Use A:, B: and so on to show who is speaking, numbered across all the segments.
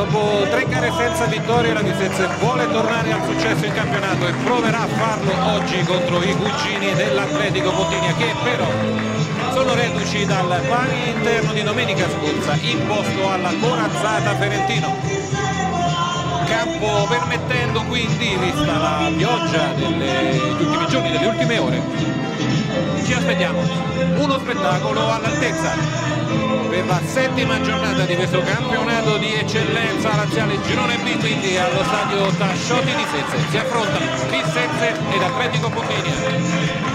A: Dopo 3 gare senza vittoria la Vicenza vuole tornare al successo in campionato e proverà a farlo oggi contro i cugini dell'Atletico Pontinia, che però sono reduci dal pari interno di domenica scorsa imposto alla corazzata Ferentino. Campo permettendo, quindi, vista la pioggia degli ultimi giorni, delle ultime ore, ci aspettiamo uno spettacolo all'altezza per la 7ª giornata di questo campionato di eccellenza laziale girone B, quindi allo stadio Tasciotti di Sezze si affrontano Vicenza ed Atletico Pontinia.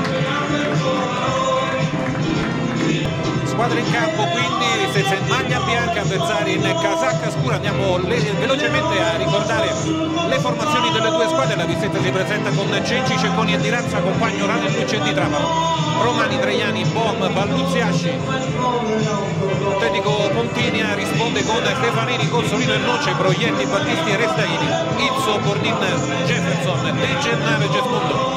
A: Squadra in campo, quindi Vicenza in maglia bianca, avversari in casacca scura. Andiamo velocemente a ricordare le formazioni delle due squadre. La Vicenza si presenta con Cenci, Cecconi e Di Razza, compagno Ranellucci e Di Trapano, Romani, Traiani, Bohm, Balluzzi, Asci. Atletico Pontinia risponde con Stefanini, Consolino e Noce, Proietti, Battisti e Restaini, Izzo, Bordin, Jefferson, De Gennaro e Gesmundo.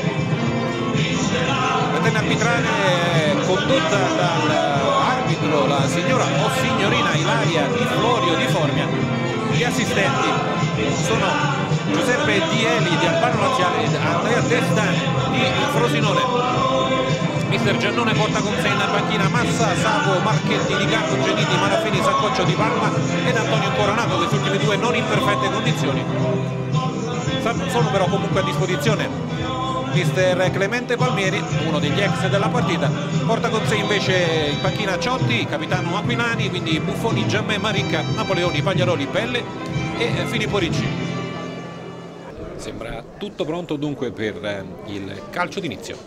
A: La terna arbitrale è condotta dall'arbitro la signora o signorina Ilaria Di Florio di Formia. Gli assistenti sono Giuseppe Dieli di Albano Laziale ed Andrea Testani di Frosinone. Mister Giannone porta con sé in panchina Massa, Savo, Marchetti, Licardo, Geniti, Marafini, Saccoccio di Palma ed Antonio Coronato, questi ultimi due non in perfette condizioni. Sono però comunque a disposizione mister Clemente Palmieri, uno degli ex della partita. Porta con sé invece in panchina Ciotti, capitano Aquilani, quindi Buffoni, Giammè, Maricca, Napoleoni, Pagliaroli, Pelle e Filippo Ricci. Sembra tutto pronto dunque per il calcio d'inizio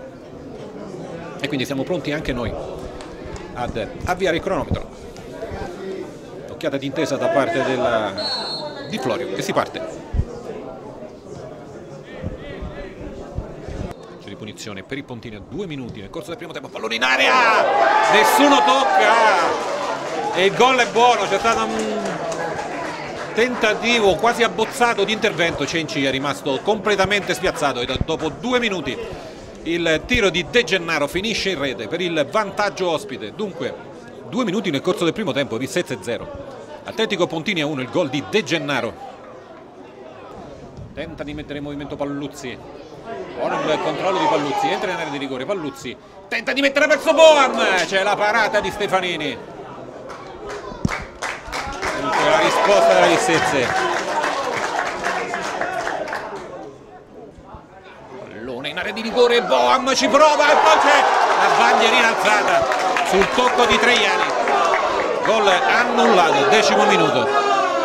A: e quindi siamo pronti anche noi ad avviare il cronometro. Occhiata d'intesa da parte di Florio e si parte. Di punizione per il Pontinia, 2 minuti nel corso del primo tempo, pallone in area, nessuno tocca e il gol è buono. C'è stato un tentativo quasi abbozzato di intervento, Cenci è rimasto completamente spiazzato e dopo 2 minuti il tiro di De Gennaro finisce in rete per il vantaggio ospite. Dunque 2 minuti nel corso del primo tempo, Vicenza 0, Atletico Pontinia 1, il gol di De Gennaro. Tenta di mettere in movimento Palluzzi, buono il controllo di Palluzzi, entra in area di rigore, Palluzzi tenta di mettere verso Bohan, c'è la parata di Stefanini. La risposta della Vicenza. Pallone in area di rigore, Bohan ci prova e poi c'è la bandierina alzata sul tocco di Traiani. Gol annullato, 10° minuto.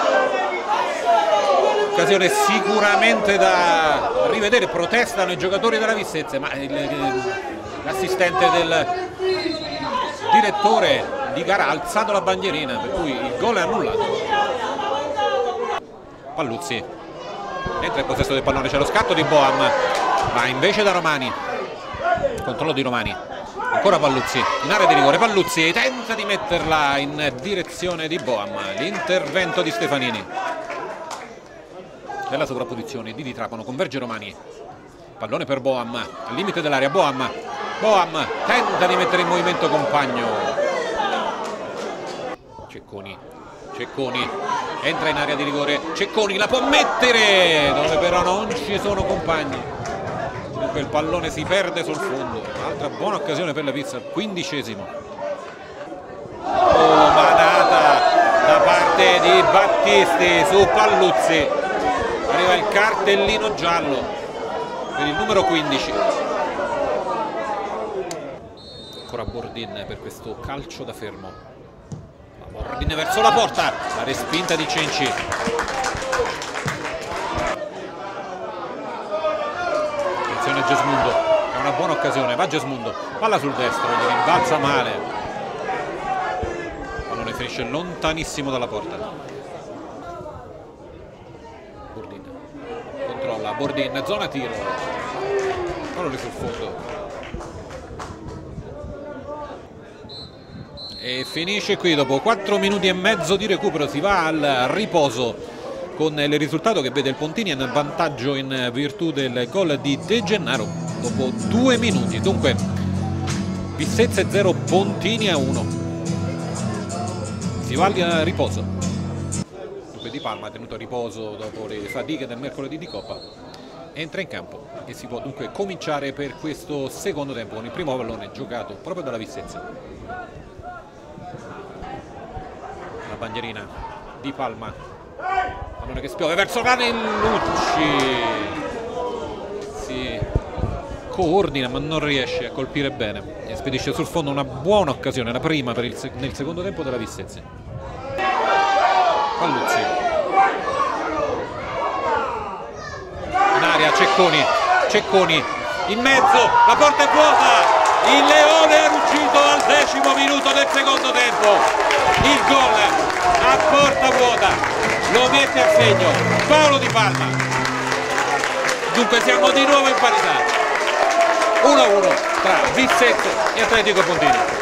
A: Occasione sicuramente da rivedere, protestano i giocatori della Vicenza, ma l'assistente del direttore di gara ha alzato la bandierina, per cui il gol è annullato. Palluzzi entra in possesso del pallone, c'è lo scatto di Bohan, ma invece da Romani, controllo di Romani, ancora Palluzzi in area di rigore, Palluzzi tenta di metterla in direzione di Bohan, l'intervento di Stefanini. Nella sovrapposizione di Trapano, converge Romani, pallone per Bohan, al limite dell'area, Bohan tenta di mettere in movimento compagno, Cecconi entra in area di rigore, Cecconi la può mettere, dove però non ci sono compagni, dunque il pallone si perde sul fondo. Altra buona occasione per la Pizza, al 15°. Manata da parte di Battisti su Palluzzi, arriva il cartellino giallo per il numero 15. Ancora Bordin per questo calcio da fermo. Bordin verso la porta, la respinta di Cenci. Attenzione a Gesmundo, è una buona occasione, va Gesmundo, palla sul destro, gli rimbalza male. Pallone finisce lontanissimo dalla porta. Bordin controlla, Bordin, zona tiro, pallone sul fondo e finisce qui. Dopo 4 minuti e mezzo di recupero si va al riposo con il risultato che vede il Pontinia in vantaggio in virtù del gol di De Gennaro dopo 2 minuti. Dunque Vicenza 0, Pontinia 1, si va al riposo. Di Palma, tenuto a riposo dopo le fatiche del mercoledì di Coppa, entra in campo e si può dunque cominciare per questo secondo tempo con il primo pallone giocato proprio dalla Vicenza. La bandierina di Palma, pallone che spiove verso Ranelucci, si coordina ma non riesce a colpire bene e spedisce sul fondo una buona occasione, la prima per nel secondo tempo della Vicenza. Palluzzi in aria, Cecconi in mezzo, la porta è vuota, il Leone è riuscito al 10° minuto del secondo tempo, il gol a porta vuota lo mette a segno Paolo Di Palma. Dunque siamo di nuovo in parità, 1-1 tra Vicenza e Atletico Pontini.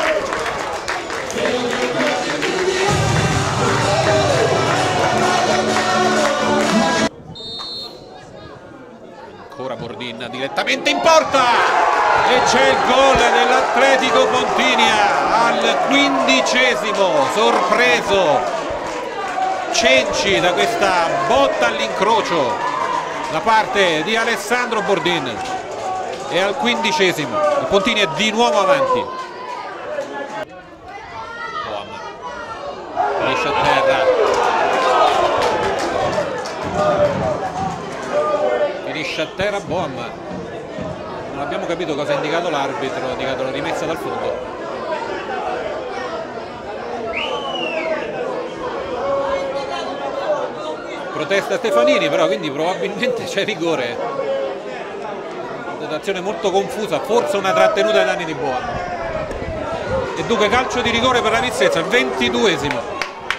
A: Ancora Bordin direttamente in porta e c'è il gol dell'Atletico Pontinia al 15°, sorpreso Cenci da questa botta all'incrocio da parte di Alessandro Bordin, e al 15° il Pontinia è di nuovo avanti. Boam finisce a terra, finisce a terra Boam. Non abbiamo capito cosa ha indicato l'arbitro, ha indicato la rimessa dal fondo. Protesta Stefanini, però, quindi probabilmente c'è rigore. Dotazione molto confusa, forse una trattenuta ai danni di Boam. E dunque calcio di rigore per la Vicenza, il 22°.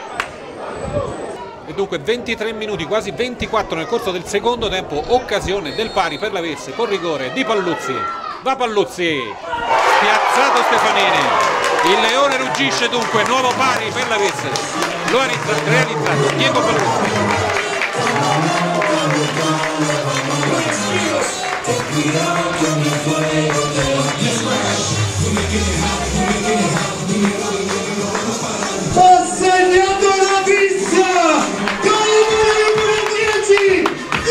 A: E dunque 23 minuti, quasi 24 nel corso del secondo tempo, occasione del pari per la Vicenza con rigore di Palluzzi. Va Palluzzi, spiazzato Stefanini, il Leone ruggisce, dunque nuovo pari per la Vicenza, lo ha realizzato Diego Palluzzi.
B: Ha segnato la pista con il numero 10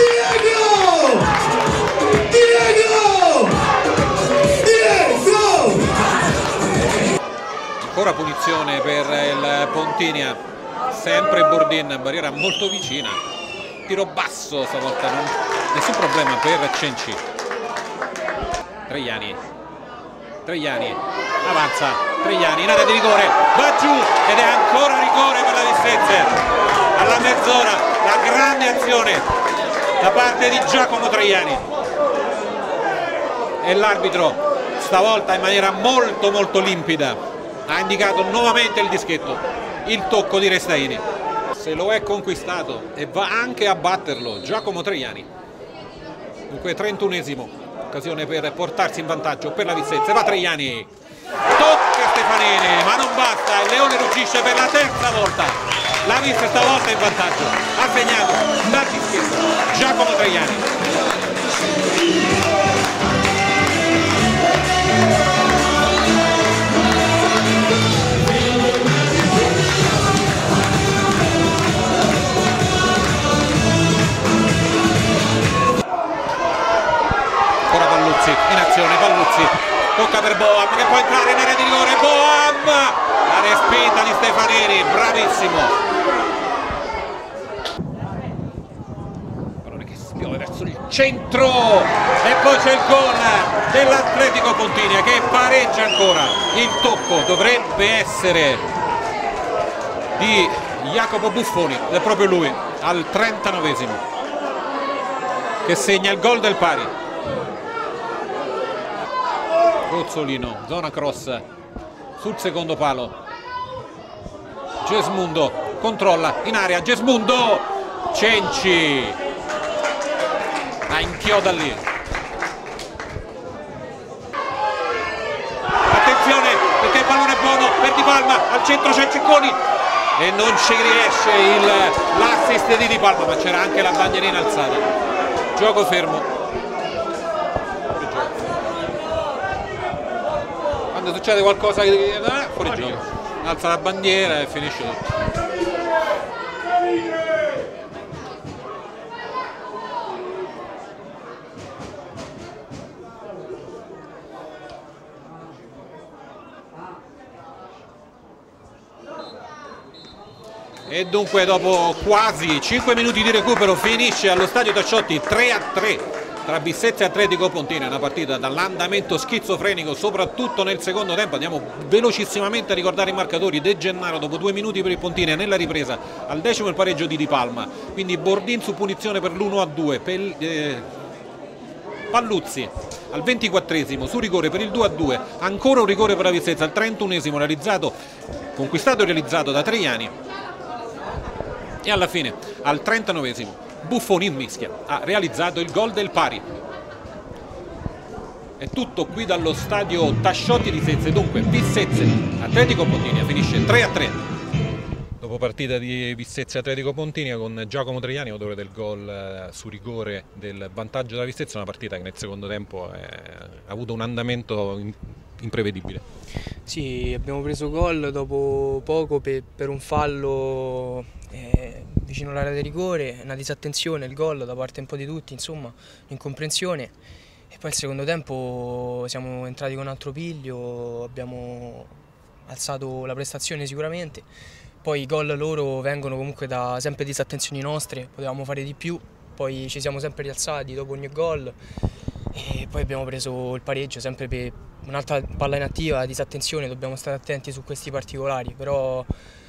B: Diego.
A: Ancora punizione per il Pontinia, sempre Bordin, barriera molto vicina, tiro basso stavolta, nessun problema per Cenci. Tregliani avanza, Tregliani in area di rigore, va giù ed è ancora rigore per la Vicenza. Alla mezz'ora la grande azione da parte di Giacomo Tregliani e l'arbitro stavolta in maniera molto limpida ha indicato nuovamente il dischetto, il tocco di Restaini. Se lo è conquistato e va anche a batterlo Giacomo Tregliani. Dunque 31°, occasione per portarsi in vantaggio per la Vicenza. Va Tregliani, tocca Stefanini, ma non basta, il Leone ruggisce per la terza volta. La Vicenza stavolta in vantaggio, ha segnato dal dischetto Giacomo Tregliani. In azione Palluzzi, tocca per Boam che può entrare in area di rigore, Boam, la respinta di Stefanini, bravissimo, pallone che spiove verso il centro e poi c'è il gol dell'Atletico Pontinia che pareggia ancora. Il tocco dovrebbe essere di Jacopo Buffoni ed è proprio lui al 39° che segna il gol del pari. Cozzolino, zona cross sul secondo palo, Gesmundo controlla in area, Gesmundo, Cenci la inchioda lì. Attenzione perché il pallone è buono per Di Palma, al centro c'è Cecconi e non ci riesce l'assist di Di Palma, ma c'era anche la bandierina alzata. Gioco fermo. Quando succede qualcosa che fuori gioco, alza la bandiera e finisce tutto. E dunque dopo quasi 5 minuti di recupero finisce allo stadio Tasciotti 3-3 tra Bissezza e Atletico Pontino. È una partita dall'andamento schizofrenico soprattutto nel secondo tempo. Andiamo velocissimamente a ricordare i marcatori. De Gennaro dopo 2 minuti per il Pontino, nella ripresa al 10° il pareggio di Di Palma, quindi Bordin su punizione per l'1-2, Palluzzi al 24° su rigore per il 2-2, ancora un rigore per la Vizzezza al 31° conquistato e realizzato da Traiani, e alla fine al 39° Buffoni in mischia ha realizzato il gol del pari. È tutto qui dallo stadio Tasciotti di Sezze. Dunque Vissezze Atletico Pontinia finisce 3-3. Dopo partita di Vissezze Atletico Pontinia con Giacomo Traiani, autore del gol su rigore del vantaggio della Vissezza, una partita che nel secondo tempo ha avuto un andamento imprevedibile.
C: Sì, abbiamo preso gol dopo poco per un fallo vicino all'area di rigore, una disattenzione, il gol da parte un po' di tutti, insomma, incomprensione. E poi il secondo tempo siamo entrati con un altro piglio, abbiamo alzato la prestazione sicuramente. Poi i gol loro vengono comunque da sempre disattenzioni nostre, potevamo fare di più, poi ci siamo sempre rialzati dopo ogni gol e poi abbiamo preso il pareggio sempre per un'altra palla inattiva, disattenzione. Dobbiamo stare attenti su questi particolari, però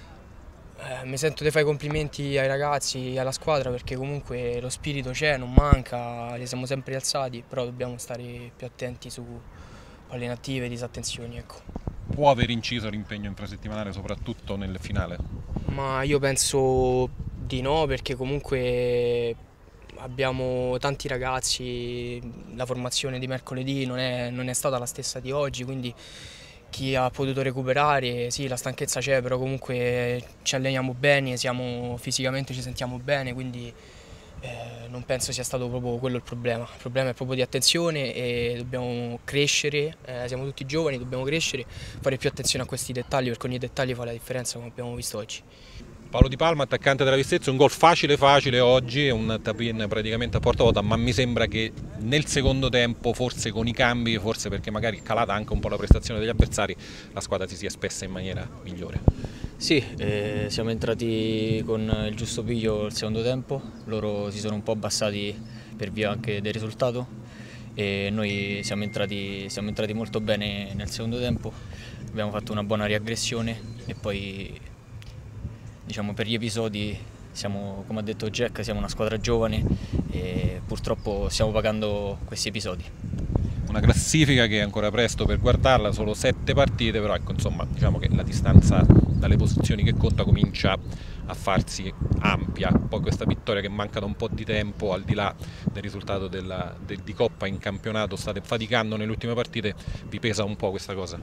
C: mi sento di fare i complimenti ai ragazzi, alla squadra, perché comunque lo spirito c'è, non manca, li siamo sempre rialzati, però dobbiamo stare più attenti su palle inattive e disattenzioni, ecco.
A: Può aver inciso l'impegno infrasettimanale soprattutto nel finale?
C: Ma io penso di no, perché comunque abbiamo tanti ragazzi, la formazione di mercoledì non è stata la stessa di oggi, quindi chi ha potuto recuperare, sì, la stanchezza c'è, però comunque ci alleniamo bene, fisicamente ci sentiamo bene, quindi non penso sia stato proprio quello il problema. Il problema è proprio di attenzione e dobbiamo crescere, siamo tutti giovani, dobbiamo crescere, fare più attenzione a questi dettagli, perché ogni dettaglio fa la differenza, come abbiamo visto oggi.
A: Paolo Di Palma, attaccante della Vissezza, un gol facile oggi, è un tap-in praticamente a porta vuota, ma mi sembra che nel secondo tempo, forse con i cambi, forse perché magari è calata anche un po' la prestazione degli avversari, la squadra si sia spessa in maniera migliore.
D: Sì, siamo entrati con il giusto piglio il secondo tempo, loro si sono un po' abbassati per via anche del risultato e noi siamo entrati molto bene nel secondo tempo, abbiamo fatto una buona riaggressione e poi diciamo per gli episodi siamo, come ha detto Jack, siamo una squadra giovane e purtroppo stiamo pagando questi episodi.
A: Una classifica che è ancora presto per guardarla, solo 7 partite, però ecco, insomma, diciamo che la distanza dalle posizioni che conta comincia a farsi ampia. Poi questa vittoria che manca da un po' di tempo, al di là del risultato di Coppa in campionato, state faticando nelle ultime partite, vi pesa un po' questa cosa?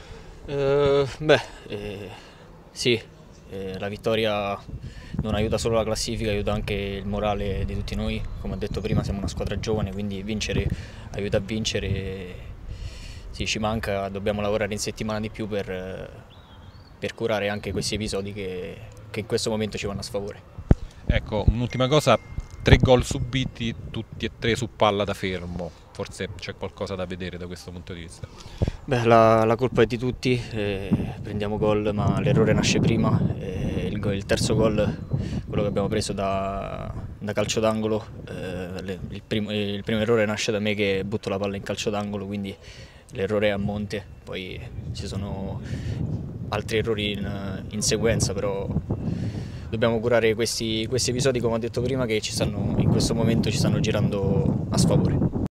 D: Sì, la vittoria non aiuta solo la classifica, aiuta anche il morale di tutti noi. Come ho detto prima, siamo una squadra giovane, quindi vincere aiuta a vincere. Sì, ci manca, dobbiamo lavorare in settimana di più per curare anche questi episodi che in questo momento ci vanno a sfavore.
A: Ecco, un'ultima cosa, 3 gol subiti, tutti e 3 su palla da fermo, forse c'è qualcosa da vedere da questo punto di vista?
D: Beh, la colpa è di tutti, prendiamo gol ma l'errore nasce prima, il terzo gol, quello che abbiamo preso da calcio d'angolo, il primo errore nasce da me che butto la palla in calcio d'angolo, quindi l'errore è a monte, poi ci sono altri errori in sequenza, però dobbiamo curare questi episodi, come ho detto prima, che in questo momento ci stanno girando a sfavore.